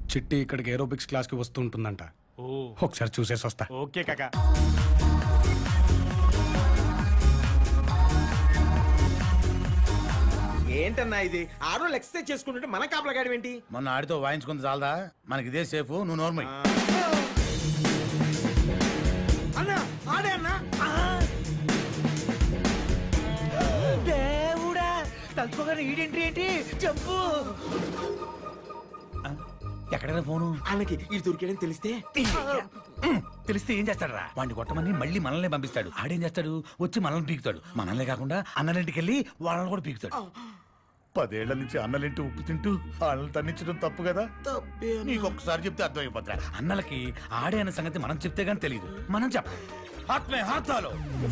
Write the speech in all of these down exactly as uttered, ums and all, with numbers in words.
చిట్టి ఇక్కడికి ఏరోబిక్స్ క్లాస్కి వస్తూ ఉంటుందంట. ఒకసారి చూసేసి వస్తా. ఓకే కాకా. ఏంటన్నా ఇది? ఆరు రోజులు ఎక్సర్సైజ్ చేసుకుంటుంటే మన కాపలా గాడి ఏంటి? మొన్న ఆడితో వాయించుకుంది చాలదా? మనకి ఇదే సేఫ్. నువ్వు నోర్మై. అన్నా ఆడే అన్నా. దేవుడా, తలుచుకోగానే ఈడెంట్రీ ఏంటి? చెప్పు. ఎక్కడైనా ఫోను అన్నకి ఇది దొరికాడని తెలిస్తే తెలిస్తే ఏం చేస్తాడు? వాడిని కొట్టమని మళ్ళీ మనల్ని పంపిస్తాడు. ఆడేం చేస్తాడు? వచ్చి మనల్ని పీకుతాడు. మనల్నే కాకుండా అన్నలింటికి వెళ్ళి వాళ్ళని కూడా పీకుతాడు. పదేళ్ల నుంచి అన్నలింటి ఉప్పు తింటూ వాళ్ళని తన్నించడం తప్పు కదా? నీకు ఒక్కసారి చెప్తే అర్థమైపోద్దా? అన్నలకి ఆడే అన్న సంగతి మనం చెప్తే గానీ తెలియదు. మనం చెప్పాలి. హాత్మే హాతాలో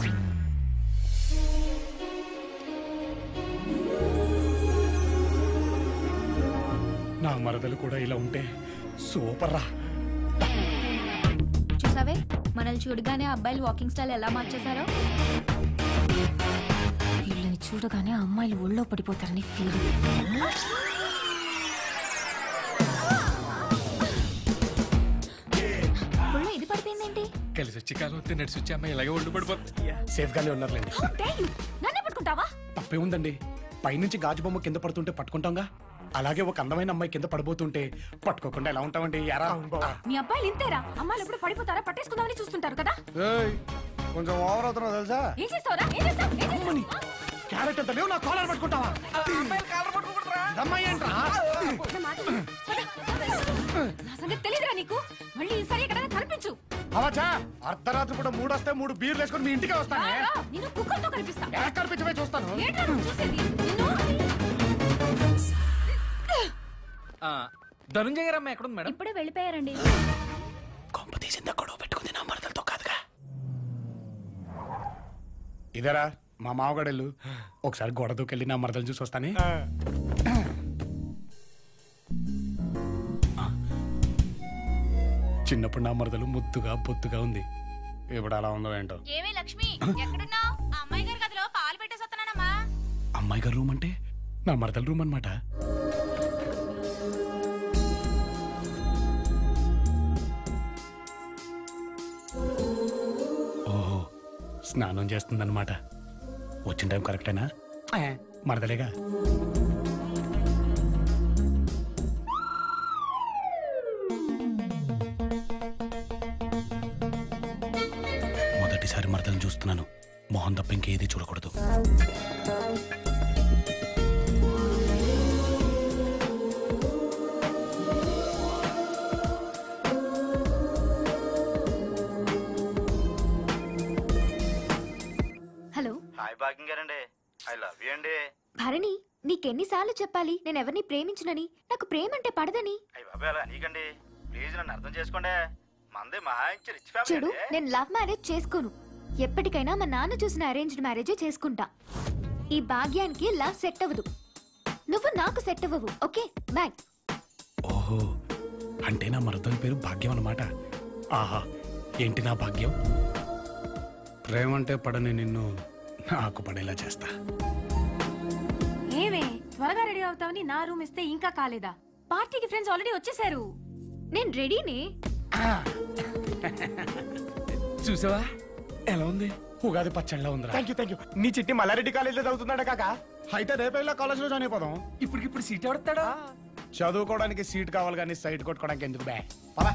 నా మరదలు కూడా ఇలా ఉంటే సూపర్ రా. చూసావే, మనల్ని చూడగానే అబ్బాయిలు వాకింగ్ స్టైల్ ఎలా మార్చేశారో. వీళ్ళని చూడగానే అమ్మాయిలు ఒళ్ళో పడిపోతారని ఫీల్. ఒళ్ళో ఇది పడిపోయిందేంటి? కలిసి వచ్చి కాలం వస్తే నడిచి వచ్చి అమ్మాయి ఇలాగే ఒళ్ళు పడిపోతుంది. సేఫ్ గానే ఉన్నారులేండి. నన్నే పట్టుకుంటావా? తప్పే ఉందండి. పైనుంచి గాజు బొమ్మ కింద పడుతుంటే పట్టుకుంటాంగా, అలాగే ఒక అందమైన అమ్మాయి కింద పడిపోతుంటే పట్టుకోకుండా ఎలా ఉంటామండి? యారా మీ అబ్బాయిలు ఇంతేరా? అమ్మాయిలు ఎప్పుడు పడిపోతారా పట్టేసుకుందామని చూస్తుంటారు కదా. కొంచెం ఓవర్ అవుతున్నావు తెలుసా? ఏం చేస్తావురా? ఏం చేస్తావు? క్యారెట్ అంత లేవు, నా కాలర్ పట్టుకుంటావా? అమ్మాయి ఏంట్రా? నా సంగతి తెలీదురా నీకు? మళ్ళీ ఈసారి ఎక్కడైనా కనిపించు. అవచ్చా, అర్ధరాత్రి కూడా మూడు వస్తే మూడు బీర్లు వేసుకొని మీ ఇంటికి వస్తాను. నేను కుక్కలతో కనిపిస్తా. కనిపించమే చూస్తాను. ఏంట్రా నువ్వు చూసేది? ధనుంజయ గారు అమ్మ ఎక్కడుంది మేడం? ఇప్పుడే వెళ్ళిపోయారండి. కొంప తీసిందా గొడవ పెట్టుకుంది నా మరదలతో కాదుగా. ఇదేరా మా మావగడెళ్ళు. ఒకసారి గొడవ దూకెళ్ళి నా మరదలు చూసి వస్తానే. చిన్నప్పుడు నా మరదలు ముద్దుగా బొత్తుగా ఉంది. ఇప్పుడు అలా ఉందో ఏంటో. ఏమే లక్ష్మి, ఎక్కడున్నావు? అమ్మాయి గారి గదిలో పాలు పెట్టేసి వస్తున్నానమ్మా. అమ్మాయి గారి రూమ్ అంటే నా మరదల రూమ్ అన్నమాట. ఓహో, స్నానం చేస్తుందన్నమాట. వచ్చిన టైం కరెక్టేనా? మరదలేగా. మొదటిసారి మరదలను చూస్తున్నాను. మొహం తప్ప ఇంకేది చూడకూడదు. హలో. హాయ్ భాగ్యం గారండి. ఐ లవ్ యూ అండి. భరణి, నీకెన్నిసార్లు చెప్పాలి నేను ఎవరిని ప్రేమించనని? నాకు ప్రేమ అంటే పడదని. అయ్య బాబాయ్, అలా నీకండి. ప్లీజ్ నన్ను అర్థం చేసుకోండి. మందే మహా రిచ్ ఫ్యామిలీ. చూడు, నేను లవ్ మ్యారేజ్ చేసుకోను. ఎప్పటికైనా మా నాన్న చూసిన అరేంజ్డ్ మ్యారేజే చేసుకుంటా. ఈ భాగ్యానికి లవ్ సెట్ అవ్వదు. నువ్వు నాకు సెట్ అవ్వవు. Okay bye. ఓహో, అంటే నా మరదల పేరు భాగ్యం అన్నమాట. ఆహా, ఏంటి నా భాగ్యం? ప్రేమంటే పడని నిన్ను నాకు పడేలా చేస్తా. ఏమే, త్వరగా రెడీ అవుతావని నా రూమ్ ఇస్తే ఇంకా కాలేదా? పార్టీకి ఫ్రెండ్స్ ఆల్రెడీ వచ్చేసారు. నేను రెడీనే. చూసావా ఎలా ఉంది? ఉగాది పచ్చళ్ళ ఉందిరా. Thank you thank you. నీ చిట్టి మల్లారెడ్డి కాలేజ్ లో చదువుతున్నాడా కాకా? అయితే రేపేళ్ళ కాలేజ్ లో జాయిన్ అయిపోదాం. ఇప్పటికిప్పుడు సీట్ ఎవడతాడా? చదువుకోవడానికి సీట్ కావాలి కానీ సైట్ కొట్టుకోవడానికి ఎందుకు బే? పదా.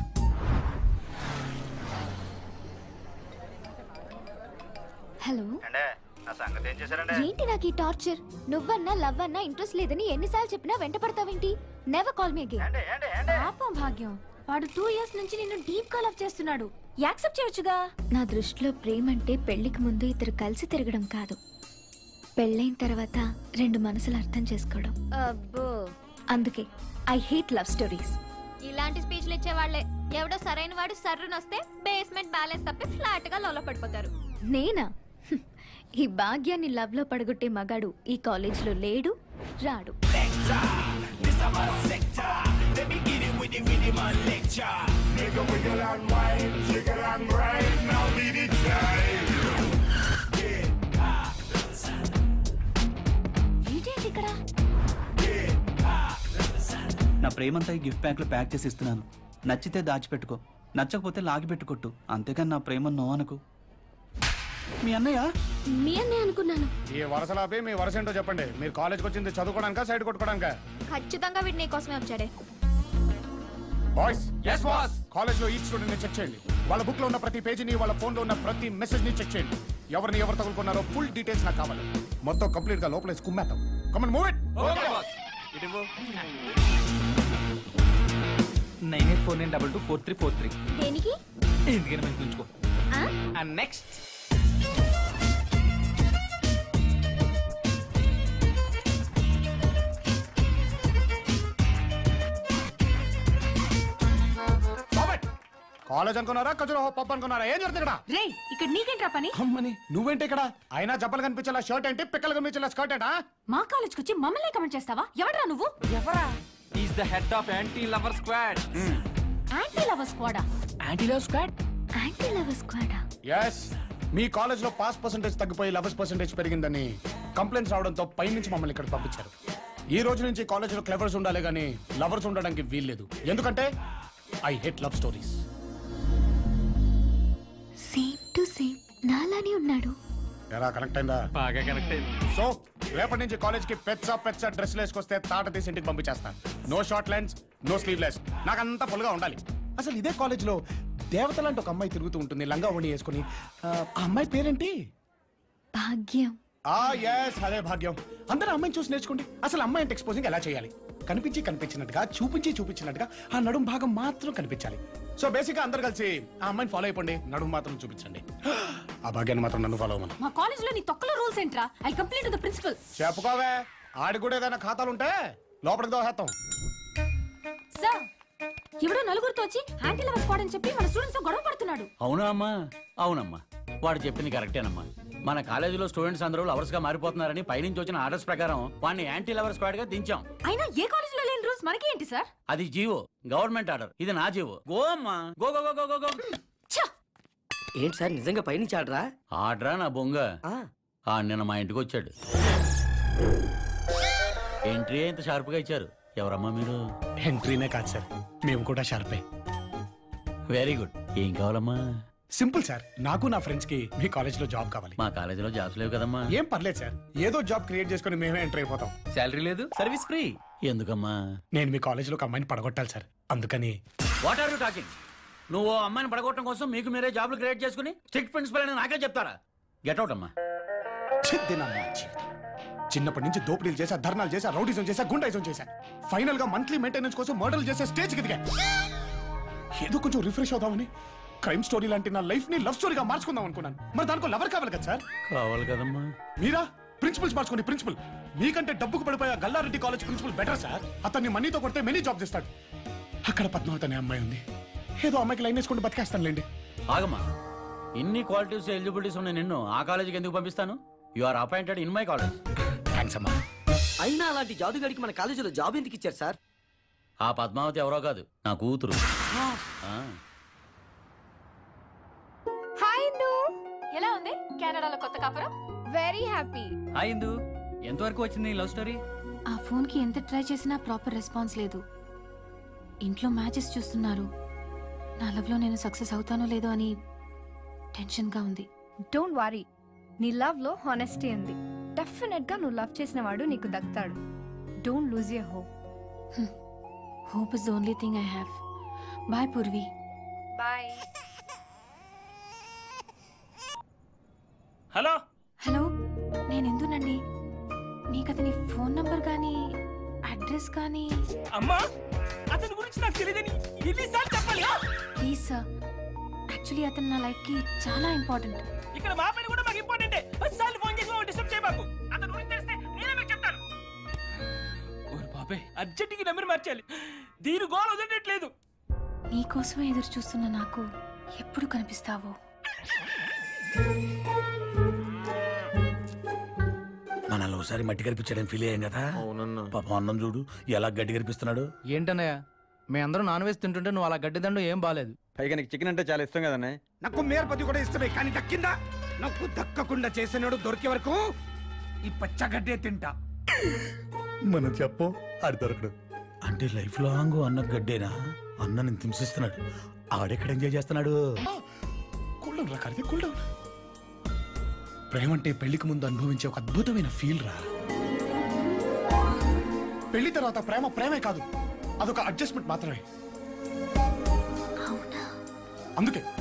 హలో. నా సంగతి ఏం చేశారండి? ఏంటి నాకు ఈ టార్చర్? నువ్వన్నా లవ్ అన్నా ఇంట్రెస్ట్ లేదని ఎన్నిసార్లు చెప్పినా వెంట పడతావేంటి? Never call me again. పాపం భాగ్యం, వాడు టూ ఇయర్స్ నుంచి నిన్ను డీప్ గా లవ్ చేస్తున్నాడు. యాక్సెప్ట్ చేయొచ్చుగా. నా దృష్టిలో ప్రేమ అంటే పెళ్లికి ముందు ఇద్దరు కలిసి తిరగడం కాదు, పెళ్ళైన తర్వాత రెండు మనసులు అర్థం చేసుకోవడం. అబ్బో, అందుకే ఐ హేట్ లవ్ స్టోరీస్. ఇలాంటి స్పీచ్లు ఇచ్చేవాళ్లే ఎవడో సరైన వాడు సర్రునొస్తే బేస్మెంట్ బ్యాలెన్స్ తప్పి ఫ్లాట్ గా లోలో పడిపోతారు. నేనా? ఈ భాగ్యాన్ని లవ్ లో పడగొట్టే మగాడు ఈ కాలేజ్ లో లేడు, రాడు. నా ప్రేమంతా ఈ గిఫ్ట్ ప్యాక్లో ప్యాక్ చేసి ఇస్తున్నాను. నచ్చితే దాచిపెట్టుకో, నచ్చకపోతే లాగి పెట్టుకొట్టు. అంతేకాని నా ప్రేమ నో అనుకో. మీ అన్నయ్య మీ అన్నయ్య అనుకున్నాను. ఈ వరసలాపి మీ వరస ఏంటో చెప్పండి. మీరు కాలేజ్కి వచ్చింది చదువుకోవడానికా సైడ్ కొట్టుకోవడానికా? ఖచ్చితంగా వీడు నీ కోసమే వచ్చాడే. Boys yes boss. కాలేజ్ లో ఈ స్టూడెంట్ ని చెక్ చేయండి. వాళ్ళ బుక్ లో ఉన్న ప్రతి పేజీని, వాళ్ళ ఫోన్ లో ఉన్న ప్రతి మెసేజ్ ని చెక్ చేయండి. ఎవరిని ఎవరు తగులుకున్నారో ఫుల్ డీటెయిల్స్ నాకు కావాలి. మొత్తం కంప్లీట్ గా లోపల కుమ్మేద్దాం. Come on move it. Okay boss. Nine eight four nine double two four three four three. దేనికి? ఎందుకని మంచి ఉంచుకో. ఆ? అండ్ నెక్స్ట్ కాలేజ్ అనుకున్నారా, ఖజురహో పబ్ అనుకున్నారా? ఏం జరుగుతుంది ఇక్కడ? రే, ఇక్కడ నీకేంట్రా పని? అమ్మని నువ్వేంటి ఇక్కడ? అయినా జబ్బలు కనిపించేలా షర్ట్ ఏంటి, పిక్కలు కనిపించేలా స్కర్ట్ ఏంటా? మా కాలేజ్కి వచ్చి మమ్మల్ని కమెంట్ చేస్తావా? ఎవడ్రా నువ్వు? ఎవరా? Is the head of anti lover squad. Anti lover స్క్వాడా? Anti lover squad? Anti lover స్క్వాడా? ఎస్. మీ కాలేజ్ లో పాస్ పర్సెంటేజ్ తగ్గిపోయి లవర్స్ పర్సెంటేజ్ పెరిగిందని కంప్లైంట్స్ రావడంతో పై నుంచి మమ్మల్ని ఇక్కడ పంపించారు. ఈ రోజు నుంచి కాలేజ్ లో క్లెవర్స్ ఉండాలి గానీ లవర్స్ ఉండడానికి వీల్లేదు. ఎందుకంటే I hate love stories. Same to same నాలానే ఉన్నాడు. ఎలా కనెక్ట్ అయిందా? బాగా కనెక్ట్ అయింది. సో రేపటి నుంచి కాలేజ్ కి పెచ్చ పెచ్చ డ్రెస్లు వేసుకొస్తే తాట తీసి ఇంటికి పంపించేస్తాను. No short lens, no sleeveless. నాకంతా ఫుల్ గా ఉండాలి. అసలు ఇదే కాలేజ్ లో దేవత లాంటి ఒక అమ్మాయి తిరుగుతూ ఉంటుంది, లంగా ఓణి వేసుకుని. ఆ అమ్మాయి పేరేంటి? భాగ్యం. ఆ ఎస్, అదే భాగ్యం. అందరూ అమ్మాయిని చూసి నేర్చుకోండి. అసలు అమ్మాయి అంటే ఎక్స్పోజింగ్ ఎలా చేయాలి? కనిపించి కనిపించినట్టుగా, చూపించి చూపించినట్టుగా ఆ నడుము భాగం మాత్రం కనిపించాలి. సో బేసిక్ గా అందరు కలిసి ఆ అమ్మాయిని ఫాలో అయిపోండి, నడుము మాత్రం చూపించండి. ఆ భాగ్యాన్ని మాత్రం నన్ను ఫాలో అవ్వమను. మా కాలేజ్ లో నీ తొక్కలో రూల్స్ ఏంట్రా? I complaint to the principal. చెప్పుకోవే, ఆడి కూడా ఏదైనా ఖాతాలు ఉంటే లోపలికి దోహేస్తాం. సార్, ఎవడో నలుగురితో వచ్చి యాంటీ లవర్ స్క్వాడ్ అని చెప్పి మన స్టూడెంట్స్ తో గొడవ పడుతున్నాడు. అవునా అమ్మా? అవునమ్మా, వాడు చెప్పింది కరెక్టేనమ్మా. మన కాలేజీలో స్టూడెంట్స్ అందరూ లవర్స్ గా మారిపోతున్నారని పైనుంచి వచ్చిన ఆర్డర్స్ ప్రకారం వాడిని యాంటీ లవర్ స్క్వాడ్ గా దించాం. అయినా ఏ కాలేజ్ లో లేని రూల్స్ మనకి ఏంటి సార్? అది జీవో, గవర్నమెంట్ ఆర్డర్. ఇది నా జీవో. గో అమ్మా, go go go go go. ఏంటి సార్ నిజంగా పైనుంచి ఆడరా? ఆర్డరా నా బొంగ. ఆ నిన్న మా ఇంటికి వచ్చాడు. ఎంట్రీ ఇంత షార్ప్ గా ఇచ్చారు. ఎవరమ్మా మీరు? ఎంట్రీనే కాదు సార్, మేము కూడా షార్పే. Very good. ఏం కావాలమ్మా? సింపుల్ సార్, నాకు నా ఫ్రెండ్స్ కి మీ కాలేజ్ లో జాబ్ కావాలి. మా కాలేజీలో జాబ్స్ లేవు కదమ్మా. ఏం పర్లేదు సార్, ఏదో జాబ్ క్రియేట్ చేసుకుని మేమే ఎంటర్ అయిపోతాం. శాలరీ లేదు, సర్వీస్ ఫ్రీ. ఎందుకమ్మా? నేను మీ కాలేజ్ లో ఒక అమ్మాయిని పడగొట్టాలి సార్, అందుకని. What are you talking? నువ్వు ఓ అమ్మాయిని పడగొట్టడం కోసం మీకు మీరే జాబ్లు క్రియేట్ చేసుకుని స్ట్రిక్ట్ ప్రిన్సిపల్ అని నాకే చెప్తారా? గెట్ అవుట్ అమ్మా. చిద్దినమ్మా జీవితం. చిన్నప్పటి నుంచి దోపిడీలు చేశా, ధర్నాలు చేశా, రౌడీజం చేశా, గుండాయిజం చేశా. ఫైనల్ గా మంత్లీ మెయింటెనెన్స్ కోసం మర్డర్లు చేసే స్టేజ్ కి దిగా. ఏదో కొంచెం రిఫ్రెష్ అవుదామని క్రైమ్ స్టోరీ లాంటి నా లైఫ్ ని లవ్ స్టోరీగా మార్చుకుందాం అనుకున్నాను. మరి దానికో లవర్ కావాలి కదా సార్? కావాలి కదమ్మా. మీరా ప్రిన్సిపల్స్ మార్చుకోండి. ప్రిన్సిపల్ మీకంటే డబ్బుకు పడిపోయా Gallareddy college principal better sir. అతన్ని మనీతో కొడితే మెనీ జాబ్ చేస్తాడు. అక్కడ పద్మావతి అనే అమ్మాయి ఉంది, ఏదో అమ్మాయికి లైన్ వేసుకుంటూ బతికేస్తానులేండి. ఆగమ్మా, ఇన్ని క్వాలిటీస్ ఎలిజిబిలిటీస్ ఉన్నాయి నిన్ను ఆ కాలేజీకి ఎందుకు పంపిస్తాను? You are appointed in my college. Thanks అమ్మా. అయినా అలాంటి జాదుగాడికి మన కాలేజీలో జాబ్ ఎందుకు ఇచ్చారు సార్? ఆ పద్మావతి ఎవరో కాదు, నా కూతురు. హాయ్ ఇందు, ఎలా ఉంది కెనడాలో కొత్త కాపురం? Very happy. హాయ్ ఇందు, ఎంతవరకు వచ్చింది లవ్ స్టోరీ? ఆ ఫోన్ కి ఎంత ట్రై చేసినా ప్రాపర్ రెస్పాన్స్ లేదు. ఇంట్లో మ్యాచెస్ చూస్తున్నారు. నా లవ్ లో నేను సక్సెస్ అవుతానో లేదో అని టెన్షన్ గా ఉంది. డోంట్ వరీ, నీ లవ్ లో హానెస్టీ ఉంది. డెఫినెట్ గా నువ్వు లవ్ చేసిన వాడు నీకు దక్కుతాడు. Don't lose your hope. Hope is the only thing I have. Bye Purvi. Bye. Hello hello, నేను ఎందునండి. నీకు అతని ఫోన్ నంబర్ కానీ అడ్రస్ కానీ? అమ్మా, అతని గురించి నాకు తెలియదని ఎన్నిసార్లు చెప్పాలి? ప్లీజ్ సార్, యాక్చువల్లీ అతను నా లైఫ్ కి చాలా ఇంపార్టెంట్. ఇక్కడ మా పని కూడా మాకు ఇంపార్టెంటే. పదిసార్లు ఫోన్ చేసి డిస్టర్బ్ చేయబాకు. అతని గురించి తెలిస్తే నేనే మీకు చెప్తాను. ఓరి బాబాయ్, అర్జెంట్గా నెంబర్ మార్చాలి. దీని గోల వదిలేట్లేదు. నీకోసమే ఎదురు చూస్తున్న నాకు ఎప్పుడు కనిపిస్తావో. మనల్ని ఒకసారి మట్టి కనిపించడం ఫీల్ అయ్యాం కదా. పాపం అన్నం చూడు ఎలా గడ్డి కనిపిస్తున్నాడు. ఏంటన్నయ్య, మేమందరం నాన్ వెజ్ తింటుంటే నువ్వు అలా గడ్డిదండు ఏం బాలేదు. పైగా నీకు చికెన్ అంటే చాలా ఇష్టం కదనే. నాకు మేరపతి కూడా ఇష్టమే, కానీ దక్కిందా? నాకు దక్కకుండా చేసినాడు దొరికే వరకు ఈ పచ్చగడ్డే తింటా. మనం చెప్పం, ఆడి దొరకడు. అంటే లైఫ్ లాంగ్ అన్న గడ్డేనా? అన్నని హింసిస్తున్నాడు. ఆడెక్కడ ఎంజాయ్ చేస్తున్నాడు? కూల్ డౌన్ రా కార్తీక్, కూల్ డౌన్. ప్రేమ అంటే పెళ్లికి ముందు అనుభవించే ఒక అద్భుతమైన ఫీల్ రా. పెళ్లి తర్వాత ప్రేమ ప్రేమే కాదు, అదొక అడ్జస్ట్మెంట్ మాత్రమే. అందుకే